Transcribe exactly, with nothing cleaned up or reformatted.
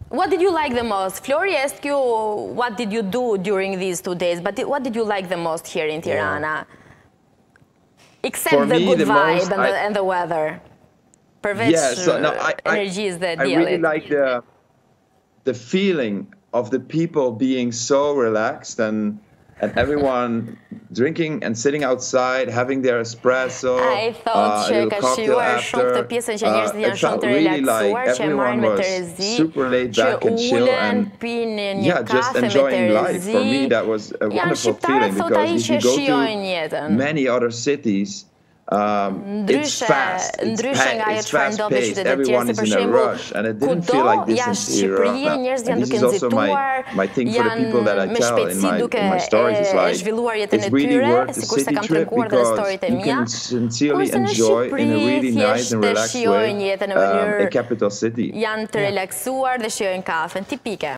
What did you like the most? Flori asked you what did you do during these two days, but what did you like the most here in Tirana? Yeah. Except For the me, good the vibe most, and, I, the, and the weather. Përveç yeah, so, no, I, energy is the I, I deal. really like the, the feeling of the people being so relaxed and and everyone drinking and sitting outside, having their espresso, I thought uh, a little cocktail after. Uh, it felt really like everyone was super laid back and chill and yeah, just enjoying life. For me, that was a wonderful feeling because if you go to many other cities, Um, it's fast, it's, pa it's fast-paced, everyone is in a rush, and it didn't feel like this in Tirana. And this is also my, my thing for the people that I tell in my, in my stories, is like, it's really worth the city trip because you can sincerely enjoy in a really nice and relaxed way um, a capital city. Janë të relaksuar dhe shijojnë kafen, tipike.